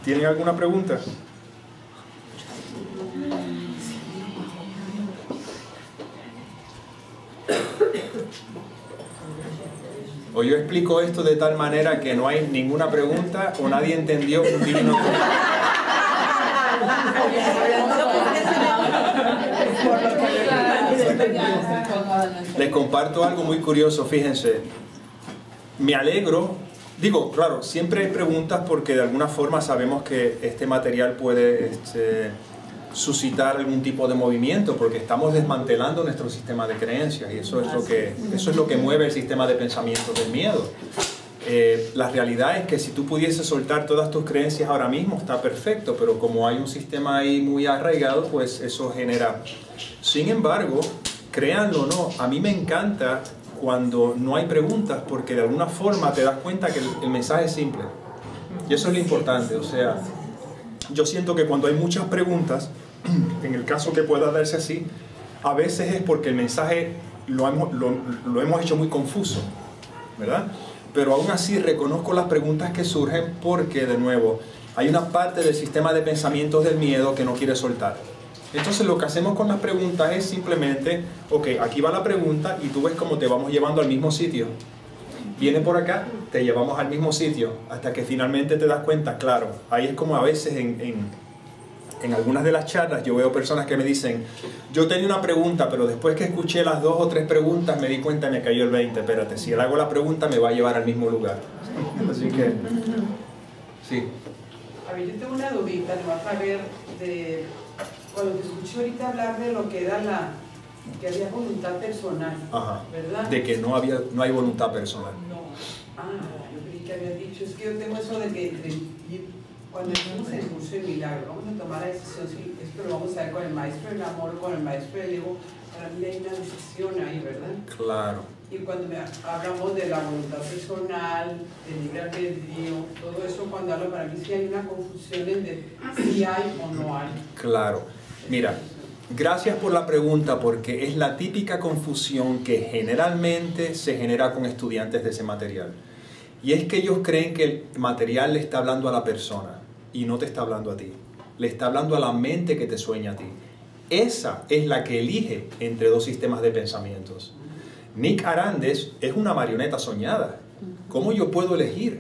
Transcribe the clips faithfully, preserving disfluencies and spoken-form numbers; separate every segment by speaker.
Speaker 1: ¿Tienen alguna pregunta? O yo explico esto de tal manera que no hay ninguna pregunta o nadie entendió un divino. Les comparto algo muy curioso, fíjense. Me alegro, digo, claro, siempre hay preguntas porque de alguna forma sabemos que este material puede este, suscitar algún tipo de movimiento porque estamos desmantelando nuestro sistema de creencias y eso es lo que, eso es lo que mueve el sistema de pensamiento del miedo. Eh, la realidad es que si tú pudieses soltar todas tus creencias ahora mismo está perfecto, pero como hay un sistema ahí muy arraigado, pues eso genera. Sin embargo, créanlo o no, a mí me encanta cuando no hay preguntas porque de alguna forma te das cuenta que el, el mensaje es simple. Y eso es lo importante, o sea, yo siento que cuando hay muchas preguntas, en el caso que pueda darse así, a veces es porque el mensaje lo hemos, lo, lo hemos hecho muy confuso, ¿verdad? Pero aún así reconozco las preguntas que surgen porque, de nuevo, hay una parte del sistema de pensamientos del miedo que no quiere soltar. Entonces lo que hacemos con las preguntas es simplemente, ok, aquí va la pregunta y tú ves cómo te vamos llevando al mismo sitio. Viene por acá, te llevamos al mismo sitio, hasta que finalmente te das cuenta, claro, ahí es como a veces en, en, en algunas de las charlas yo veo personas que me dicen, yo tenía una pregunta, pero después que escuché las dos o tres preguntas me di cuenta y me cayó el veinte, espérate, si le hago la pregunta me va a llevar al mismo lugar. Así que, sí.
Speaker 2: A ver, yo tengo una dudita, no vas a ver de, cuando te escuché ahorita hablar de lo que era la, que había voluntad personal,
Speaker 1: Ajá.
Speaker 2: ¿verdad?
Speaker 1: De que no, había, no hay voluntad personal.
Speaker 2: No. Ah, yo creí que había dicho, es que yo tengo eso de que de, de, cuando estamos en el curso de milagro, vamos a tomar la decisión, si esto lo vamos a ver con el maestro del amor o con el maestro del ego, para mí hay una decisión ahí, ¿verdad?
Speaker 1: Claro.
Speaker 2: Y cuando me, hablamos de la voluntad personal, del libre albedrío, todo eso, cuando hablo, para mí sí hay una confusión en de si hay o no hay.
Speaker 1: Claro. Mira, gracias por la pregunta porque es la típica confusión que generalmente se genera con estudiantes de ese material. Y es que ellos creen que el material le está hablando a la persona y no te está hablando a ti. Le está hablando a la mente que te sueña a ti. Esa es la que elige entre dos sistemas de pensamientos. Nick Arandes es una marioneta soñada. ¿Cómo yo puedo elegir?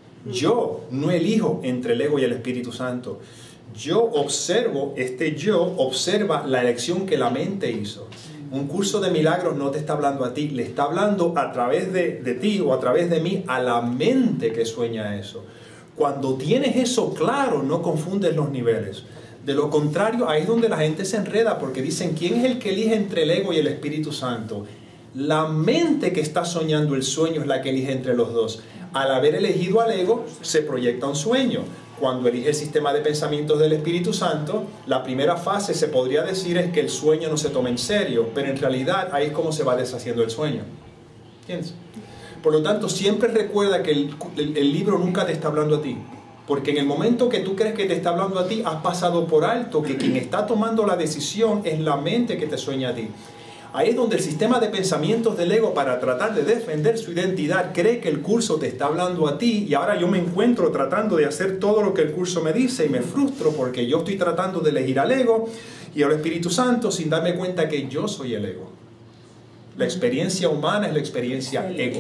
Speaker 1: Yo no elijo entre el ego y el Espíritu Santo. Yo observo, este yo observa la elección que la mente hizo. Un curso de milagros no te está hablando a ti, le está hablando a través de, de ti o a través de mí a la mente que sueña eso. Cuando tienes eso claro, no confundes los niveles. De lo contrario, ahí es donde la gente se enreda porque dicen, ¿quién es el que elige entre el ego y el Espíritu Santo? La mente que está soñando el sueño es la que elige entre los dos. Al haber elegido al ego, se proyecta un sueño. Cuando elige el sistema de pensamientos del Espíritu Santo, la primera fase se podría decir es que el sueño no se toma en serio, pero en realidad ahí es como se va deshaciendo el sueño. ¿Entiendes? Por lo tanto, siempre recuerda que el, el, el libro nunca te está hablando a ti. Porque en el momento que tú crees que te está hablando a ti, has pasado por alto que quien está tomando la decisión es la mente que te sueña a ti. Ahí es donde el sistema de pensamientos del ego, para tratar de defender su identidad, cree que el curso te está hablando a ti y ahora yo me encuentro tratando de hacer todo lo que el curso me dice y me frustro porque yo estoy tratando de elegir al ego y al Espíritu Santo sin darme cuenta que yo soy el ego. La experiencia humana es la experiencia ego.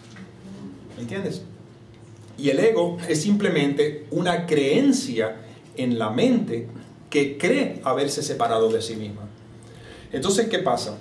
Speaker 1: ¿Me entiendes? Y el ego es simplemente una creencia en la mente que cree haberse separado de sí misma. Entonces, ¿qué pasa?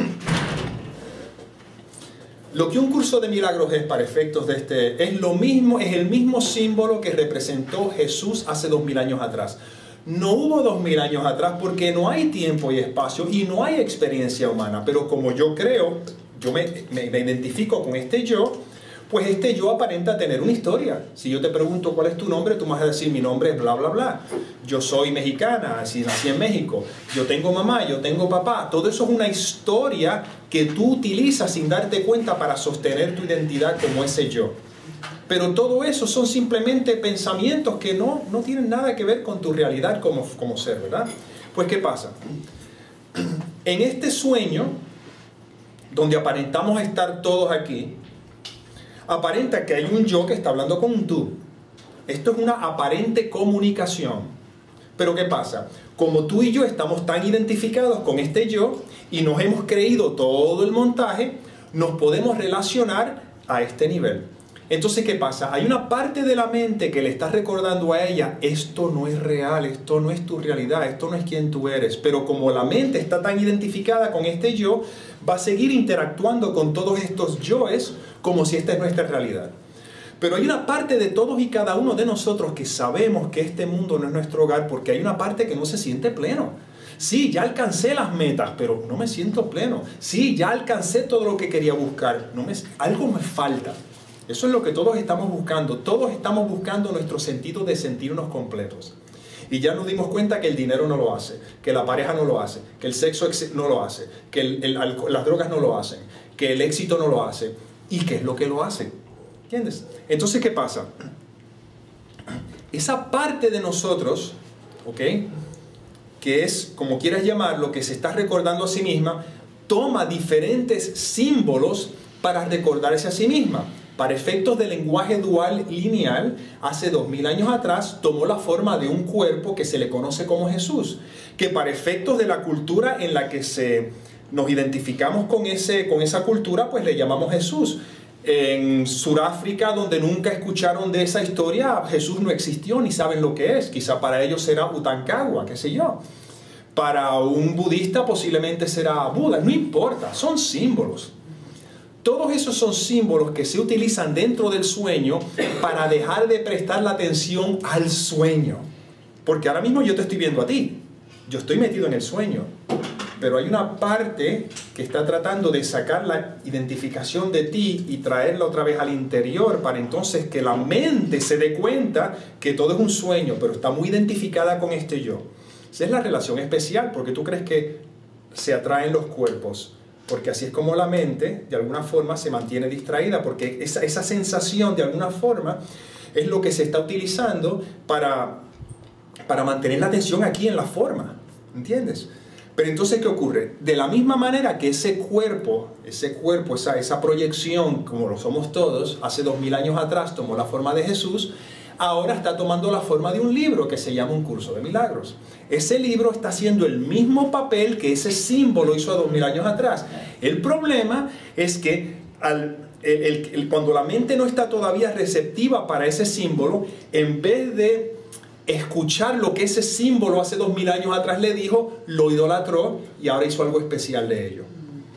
Speaker 1: Lo que un curso de milagros es para efectos de este, es lo mismo, es el mismo símbolo que representó Jesús hace dos mil años atrás. No hubo dos mil años atrás porque no hay tiempo y espacio y no hay experiencia humana. Pero como yo creo, yo me, me, me identifico con este yo, pues este yo aparenta tener una historia. Si yo te pregunto cuál es tu nombre, tú me vas a decir mi nombre es bla bla bla. Yo soy mexicana, así nací en México. Yo tengo mamá, yo tengo papá. Todo eso es una historia que tú utilizas sin darte cuenta para sostener tu identidad como ese yo. Pero todo eso son simplemente pensamientos que no, no tienen nada que ver con tu realidad como, como ser, ¿verdad? Pues ¿qué pasa? En este sueño, donde aparentamos estar todos aquí, aparenta que hay un yo que está hablando con un tú. Esto es una aparente comunicación. Pero ¿qué pasa? Como tú y yo estamos tan identificados con este yo y nos hemos creído todo el montaje, nos podemos relacionar a este nivel. Entonces, ¿qué pasa? Hay una parte de la mente que le está recordando a ella, esto no es real, esto no es tu realidad, esto no es quien tú eres. Pero como la mente está tan identificada con este yo, va a seguir interactuando con todos estos yoes como si esta es nuestra realidad. Pero hay una parte de todos y cada uno de nosotros que sabemos que este mundo no es nuestro hogar, porque hay una parte que no se siente pleno. Sí, ya alcancé las metas, pero no me siento pleno. Sí, ya alcancé todo lo que quería buscar, no me, algo me falta. Eso es lo que todos estamos buscando. Todos estamos buscando nuestro sentido de sentirnos completos. Y ya nos dimos cuenta que el dinero no lo hace, que la pareja no lo hace, que el sexo no lo hace, que el, el, las drogas no lo hacen, que el éxito no lo hace. ¿Y qué es lo que lo hace? ¿Entiendes? Entonces, ¿qué pasa? Esa parte de nosotros, ¿ok?, que es, como quieras llamarlo, que se está recordando a sí misma, toma diferentes símbolos para recordarse a sí misma. Para efectos del lenguaje dual lineal, hace dos mil años atrás tomó la forma de un cuerpo que se le conoce como Jesús, que para efectos de la cultura en la que se, nos identificamos con, ese, con esa cultura, pues le llamamos Jesús. En Sudáfrica, donde nunca escucharon de esa historia, Jesús no existió ni saben lo que es. Quizá para ellos será Utancagua, qué sé yo. Para un budista posiblemente será Buda, no importa, son símbolos. Todos esos son símbolos que se utilizan dentro del sueño para dejar de prestar la atención al sueño. Porque ahora mismo yo te estoy viendo a ti, yo estoy metido en el sueño. Pero hay una parte que está tratando de sacar la identificación de ti y traerla otra vez al interior para entonces que la mente se dé cuenta que todo es un sueño, pero está muy identificada con este yo. Esa es la relación especial, porque tú crees que se atraen los cuerpos, porque así es como la mente de alguna forma se mantiene distraída, porque esa, esa sensación de alguna forma es lo que se está utilizando para, para mantener la atención aquí en la forma, ¿entiendes? Pero entonces, ¿qué ocurre? De la misma manera que ese cuerpo, ese cuerpo, esa, esa proyección, como lo somos todos, hace dos mil años atrás tomó la forma de Jesús, ahora está tomando la forma de un libro que se llama Un Curso de Milagros. Ese libro está haciendo el mismo papel que ese símbolo hizo a dos mil años atrás. El problema es que al, el, el, el, cuando la mente no está todavía receptiva para ese símbolo, en vez de escuchar lo que ese símbolo hace dos mil años atrás le dijo, lo idolatró y ahora hizo algo especial de ello.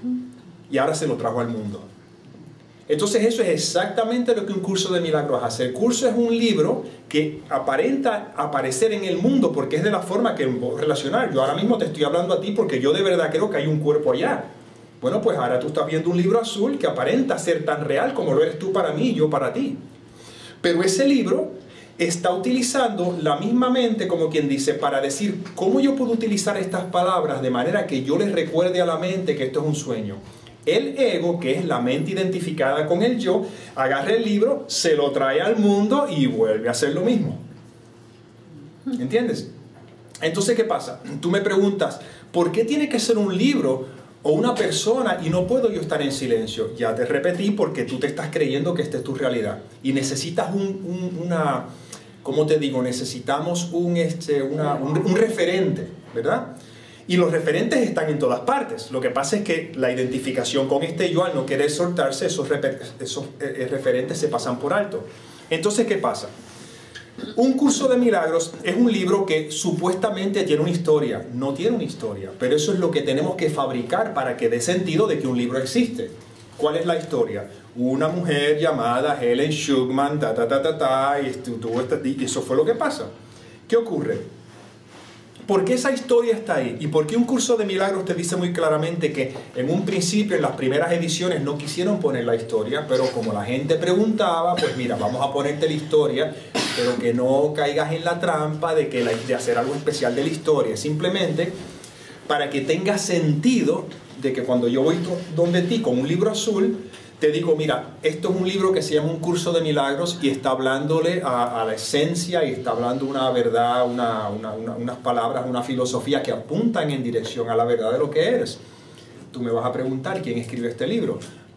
Speaker 1: Y ahora se lo trajo al mundo. Entonces eso es exactamente lo que un curso de milagros hace. El curso es un libro que aparenta aparecer en el mundo porque es de la forma que puedo relacionar. Yo ahora mismo te estoy hablando a ti porque yo de verdad creo que hay un cuerpo allá. Bueno, pues ahora tú estás viendo un libro azul que aparenta ser tan real como lo eres tú para mí y yo para ti. Pero ese libro está utilizando la misma mente, como quien dice, para decir cómo yo puedo utilizar estas palabras de manera que yo les recuerde a la mente que esto es un sueño. El ego, que es la mente identificada con el yo, agarra el libro, se lo trae al mundo y vuelve a hacer lo mismo. ¿Entiendes? Entonces, ¿qué pasa? Tú me preguntas, ¿por qué tiene que ser un libro o una persona y no puedo yo estar en silencio? Ya te repetí, porque tú te estás creyendo que esta es tu realidad. Y necesitas un, un, una, ¿cómo te digo? Necesitamos un, este, una, un, un referente, ¿verdad? Y los referentes están en todas partes. Lo que pasa es que la identificación con este yo, al no querer soltarse, esos, esos eh, referentes se pasan por alto. Entonces, ¿qué pasa? Un curso de milagros es un libro que supuestamente tiene una historia. No tiene una historia, pero eso es lo que tenemos que fabricar para que dé sentido de que un libro existe. ¿Cuál es la historia? Una mujer llamada Helen Schucman, ta, ta, ta, ta, ta, y, tuvo esta, y eso fue lo que pasa. ¿Qué ocurre? ¿Por qué esa historia está ahí? ¿Y por qué un curso de milagros te dice muy claramente que en un principio, en las primeras ediciones, no quisieron poner la historia, pero como la gente preguntaba, pues mira, vamos a ponerte la historia, pero que no caigas en la trampa de, que la, de hacer algo especial de la historia, simplemente para que tenga sentido de que cuando yo voy donde ti con un libro azul, te digo, mira, esto es un libro que se llama Un Curso de Milagros y está hablándole a, a la esencia y está hablando una verdad, una, una, una, unas palabras, una filosofía que apuntan en dirección a la verdad de lo que eres. Tú me vas a preguntar quién escribe este libro.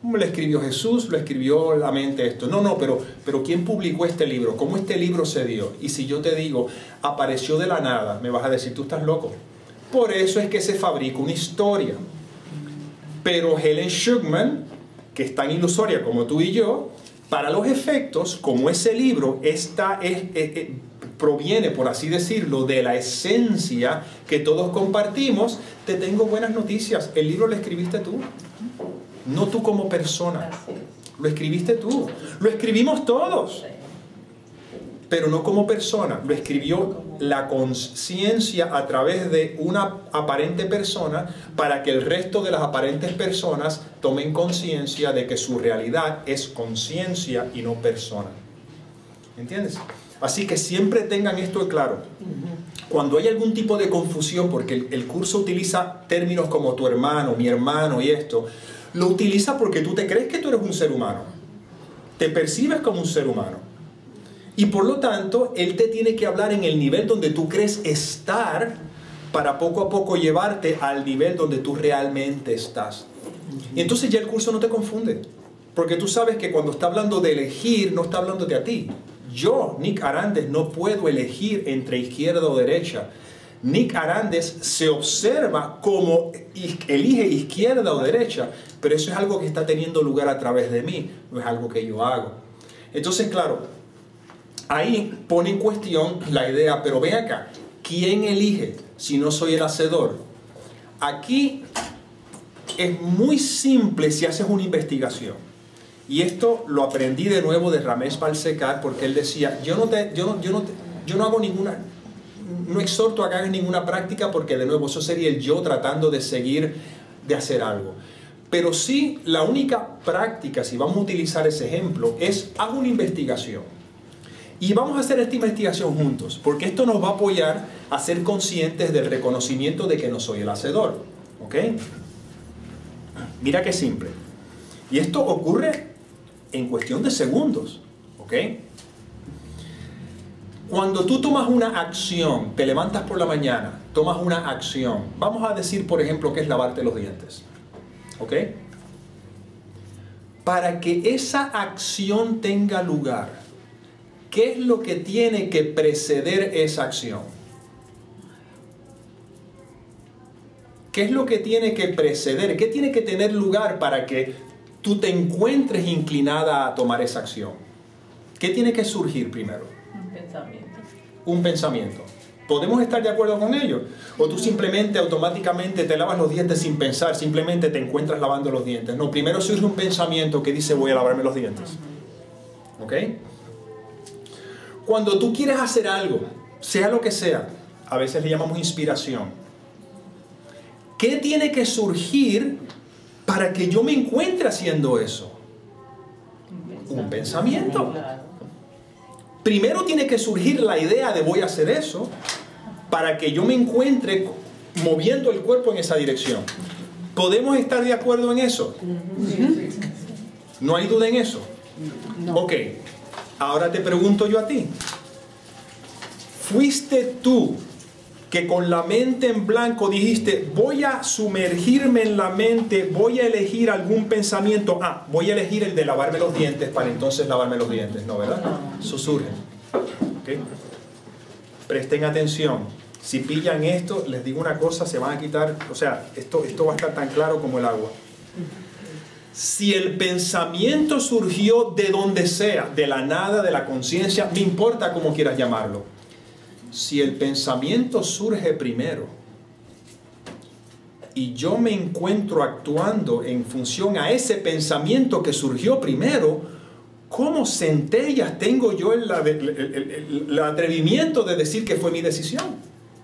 Speaker 1: Lo escribió Jesús, lo escribió la mente esto. No, no, pero, pero ¿quién publicó este libro? ¿Cómo este libro se dio? Y si yo te digo, apareció de la nada, me vas a decir, tú estás loco. Por eso es que se fabrica una historia. Pero Helen Schucman, que es tan ilusoria como tú y yo, para los efectos, como ese libro está, es, es, es, proviene, por así decirlo, de la esencia que todos compartimos, te tengo buenas noticias. El libro lo escribiste tú. No tú como persona. Lo escribiste tú. Lo escribimos todos. Pero no como persona. Lo escribió la conciencia a través de una aparente persona para que el resto de las aparentes personas tomen conciencia de que su realidad es conciencia y no persona. ¿Entiendes? Así que siempre tengan esto claro. Cuando hay algún tipo de confusión, porque el, el curso utiliza términos como tu hermano, mi hermano y esto, lo utiliza porque tú te crees que tú eres un ser humano. Te percibes como un ser humano. Y por lo tanto, él te tiene que hablar en el nivel donde tú crees estar para poco a poco llevarte al nivel donde tú realmente estás. Y entonces ya el curso no te confunde. Porque tú sabes que cuando está hablando de elegir, no está hablándote a ti. Yo, Nick Arandes, no puedo elegir entre izquierda o derecha. Nick Arandes se observa como elige izquierda o derecha, pero eso es algo que está teniendo lugar a través de mí, no es algo que yo hago. Entonces, claro, ahí pone en cuestión la idea, pero ven acá, ¿quién elige si no soy el hacedor? Aquí es muy simple si haces una investigación. Y esto lo aprendí de nuevo de Ramesh Balsekar, porque él decía, yo no, te, yo no, yo no, te, yo no hago ninguna... No exhorto a que hagas ninguna práctica porque de nuevo eso sería el yo tratando de seguir, de hacer algo. Pero sí, la única práctica, si vamos a utilizar ese ejemplo, es haz una investigación. Y vamos a hacer esta investigación juntos, porque esto nos va a apoyar a ser conscientes del reconocimiento de que no soy el hacedor. ¿Ok? Mira qué simple. Y esto ocurre en cuestión de segundos. ¿Ok? Cuando tú tomas una acción, te levantas por la mañana, tomas una acción. Vamos a decir, por ejemplo, que es lavarte los dientes. ¿Ok? Para que esa acción tenga lugar, ¿qué es lo que tiene que preceder esa acción? ¿Qué es lo que tiene que preceder? ¿Qué tiene que tener lugar para que tú te encuentres inclinada a tomar esa acción? ¿Qué tiene que surgir primero?
Speaker 3: Pensamiento.
Speaker 1: Un pensamiento. ¿Podemos estar de acuerdo con ello? ¿O tú simplemente automáticamente te lavas los dientes sin pensar, simplemente te encuentras lavando los dientes? No, primero surge un pensamiento que dice voy a lavarme los dientes. ¿Ok? Cuando tú quieres hacer algo, sea lo que sea, a veces le llamamos inspiración. ¿Qué tiene que surgir para que yo me encuentre haciendo eso? Un pensamiento. Primero tiene que surgir la idea de voy a hacer eso para que yo me encuentre moviendo el cuerpo en esa dirección. ¿Podemos estar de acuerdo en eso? ¿No hay duda en eso?
Speaker 2: No.
Speaker 1: Ok, ahora te pregunto yo a ti. ¿Fuiste tú que con la mente en blanco dijiste voy a sumergirme en la mente, voy a elegir algún pensamiento, ah, voy a elegir el de lavarme los dientes para entonces lavarme los dientes? No, ¿verdad? Eso surge. ¿Okay? Presten atención. Si pillan esto, les digo una cosa, se van a quitar, o sea, esto, esto va a estar tan claro como el agua. Si el pensamiento surgió de donde sea, de la nada, de la conciencia, no importa cómo quieras llamarlo. Si el pensamiento surge primero y yo me encuentro actuando en función a ese pensamiento que surgió primero, ¿cómo centellas tengo yo el, el, el, el, el atrevimiento de decir que fue mi decisión?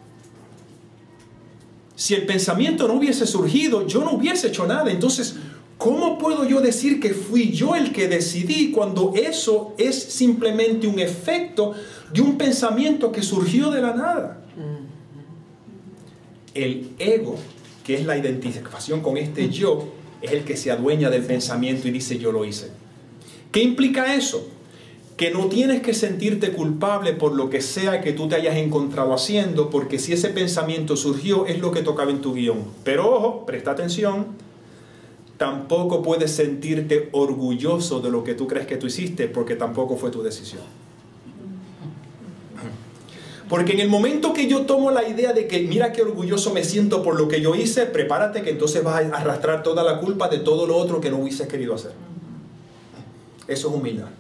Speaker 1: Si el pensamiento no hubiese surgido, yo no hubiese hecho nada. Entonces, ¿cómo puedo yo decir que fui yo el que decidí cuando eso es simplemente un efecto de un pensamiento que surgió de la nada? El ego, que es la identificación con este yo, es el que se adueña del pensamiento y dice yo lo hice. ¿Qué implica eso? Que no tienes que sentirte culpable por lo que sea que tú te hayas encontrado haciendo, porque si ese pensamiento surgió es lo que tocaba en tu guión. Pero ojo, presta atención, tampoco puedes sentirte orgulloso de lo que tú crees que tú hiciste, porque tampoco fue tu decisión. Porque en el momento que yo tomo la idea de que mira qué orgulloso me siento por lo que yo hice, prepárate que entonces vas a arrastrar toda la culpa de todo lo otro que no hubieses querido hacer. Eso es humildad.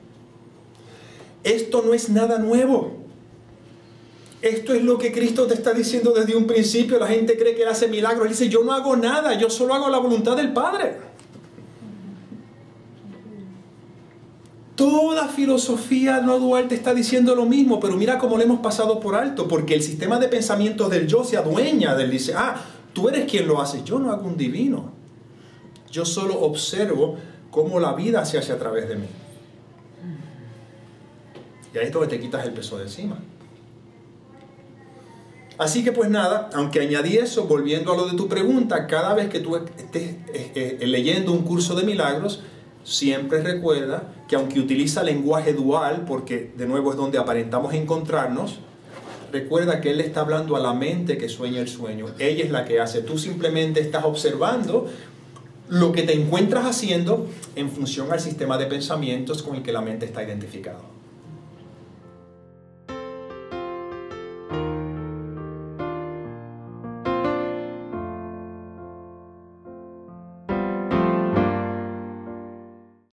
Speaker 1: Esto no es nada nuevo. Esto es lo que Cristo te está diciendo desde un principio. La gente cree que Él hace milagros. Él dice, yo no hago nada, yo solo hago la voluntad del Padre. Toda filosofía no dual te está diciendo lo mismo, pero mira cómo le hemos pasado por alto, porque el sistema de pensamientos del yo se adueña del, dice, ah, tú eres quien lo hace, yo no hago un divino. Yo solo observo cómo la vida se hace a través de mí. Y ahí es donde te quitas el peso de encima. Así que pues nada, aunque añadí eso, volviendo a lo de tu pregunta, cada vez que tú estés eh, eh, leyendo un curso de milagros, siempre recuerda que aunque utiliza lenguaje dual, porque de nuevo es donde aparentamos encontrarnos, recuerda que Él le está hablando a la mente que sueña el sueño. Ella es la que hace. Tú simplemente estás observando lo que te encuentras haciendo en función al sistema de pensamientos con el que la mente está identificada.